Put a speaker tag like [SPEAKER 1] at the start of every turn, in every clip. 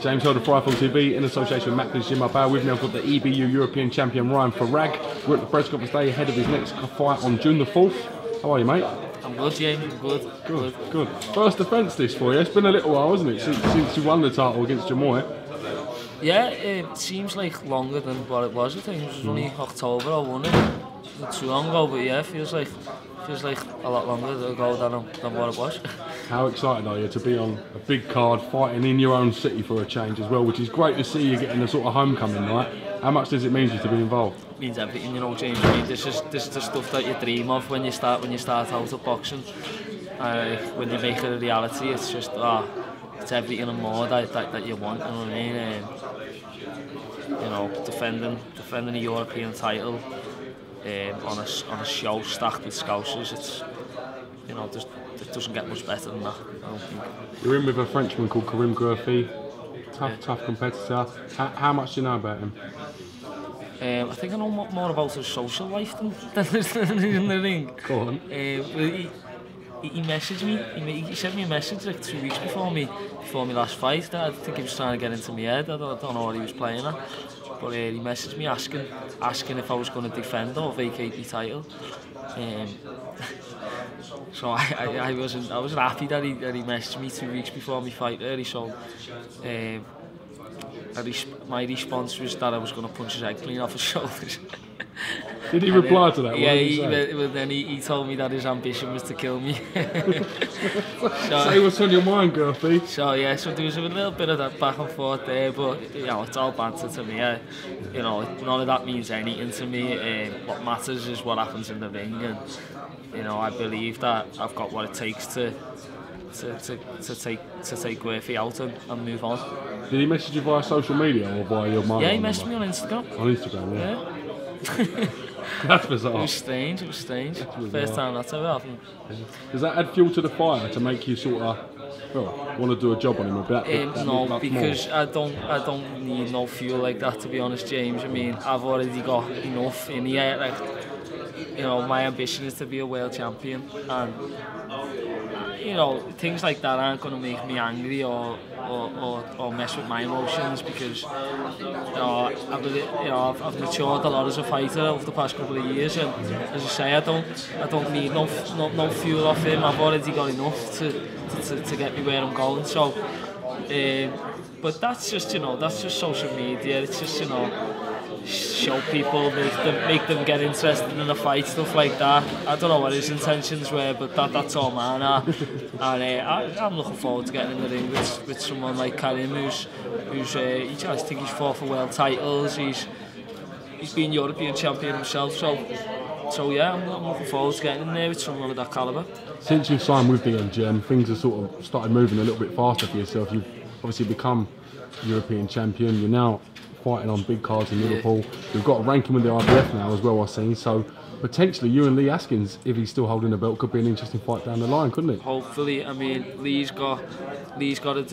[SPEAKER 1] James Holder, Firefall TV, in association with Macklin Jim Marbella. With me, I've got the EBU European Champion Ryan Farag. We're at the press conference today ahead of his next fight on June the 4th. How are you, mate?
[SPEAKER 2] I'm good, James. I'm good.
[SPEAKER 1] Good. First defence this for you. It's been a little while, hasn't it, since you won the title against Jamoy?
[SPEAKER 2] Yeah, it seems like longer than what it was. I think it was only October I won it. Not too long ago, but yeah, it feels like a lot longer ago than what it was.
[SPEAKER 1] How excited are you to be on a big card, fighting in your own city for a change as well, which is great to see you getting a sort of homecoming, right? How much does it mean to you to be involved?
[SPEAKER 2] It means everything, you know, James. I mean, this is the stuff that you dream of when you start out of boxing. When you make it a reality, it's just it's everything and more that you want. You know what I mean? You know, defending a European title on a show stacked with Scousers. It's, you know, it doesn't get much better than that, I don't think.
[SPEAKER 1] You're in with a Frenchman called Karim Greffy. Tough competitor. How much do you know about him?
[SPEAKER 2] I think I know more about his social life than in the ring.
[SPEAKER 1] Go on.
[SPEAKER 2] He messaged me. He sent me a message like 2 weeks before me last fight. I think he was trying to get into my head. I don't know what he was playing at. But he messaged me asking if I was going to defend or vacate the title. So I wasn't happy that he messaged me 2 weeks before my fight early. So my response was that I was going to punch his head clean off his shoulders.
[SPEAKER 1] Did he reply to that?
[SPEAKER 2] Yeah, then he told me that his ambition was to kill me.
[SPEAKER 1] Say what's on your mind, Greffy.
[SPEAKER 2] So yeah, so there was a little bit of that back and forth there, but you know, it's all banter to me. You know, none of that means anything to me. What matters is what happens in the ring, and you know, I believe that I've got what it takes to take Greffy out and move on.
[SPEAKER 1] Did he message you via social media or via your mobile?
[SPEAKER 2] Yeah, he messaged me on Instagram.
[SPEAKER 1] On Instagram, yeah. That's bizarre.
[SPEAKER 2] It was strange. First time that's ever happened.
[SPEAKER 1] Does that add fuel to the fire to make you sort of want to do a job on him a bit?
[SPEAKER 2] No, because more? I don't need no fuel like that, to be honest, James. I mean, I've already got enough in here. Like, you know, my ambition is to be a world champion, and you know, things like that aren't going to make me angry or mess with my emotions, because you know, I've matured a lot as a fighter over the past couple of years, and as I say, I don't need no fuel off him. I've already got enough to get me where I'm going. So, but that's just, you know, that's just social media. It's just, you know, show people, make them get interested in the fight, stuff like that. I don't know what his intentions were, but that's all man. And I'm looking forward to getting in the ring with someone like Karim, who's I think he's fought for world titles. He's been European champion himself. So yeah, I'm looking forward to getting in there with someone of that calibre. Since
[SPEAKER 1] you've signed with the MGM, things have sort of started moving a little bit faster for yourself. You've obviously become European champion. You're now fighting on big cards in Liverpool. We've got a ranking with the IBF now as well, I've seen. So potentially you and Lee Askins, if he's still holding the belt, could be an interesting fight down the line, couldn't it?
[SPEAKER 2] Hopefully. I mean, Lee's got to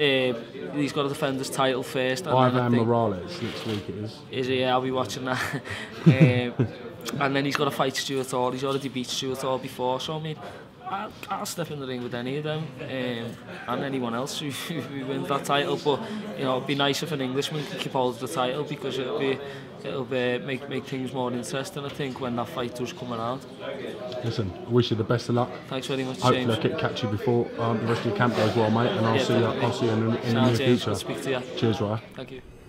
[SPEAKER 2] defend his title first.
[SPEAKER 1] Ivan Morales next week it is.
[SPEAKER 2] Is he? Yeah, I'll be watching that. And then he's got to fight Stuart Hall. He's already beat Stuart Hall before, so I mean, I'll step in the ring with any of them, and anyone else who wins that title. But you know, it'd be nice if an Englishman could keep hold of the title, because it'll make things more interesting, I think, when that fight does come around.
[SPEAKER 1] Listen, I wish you the best of luck.
[SPEAKER 2] Thanks very much,
[SPEAKER 1] Hopefully
[SPEAKER 2] James.
[SPEAKER 1] I can catch you before the rest of your camp goes well, mate, and I'll see you in the near future.
[SPEAKER 2] I'll speak to you.
[SPEAKER 1] Cheers, Ryan.
[SPEAKER 2] Thank you.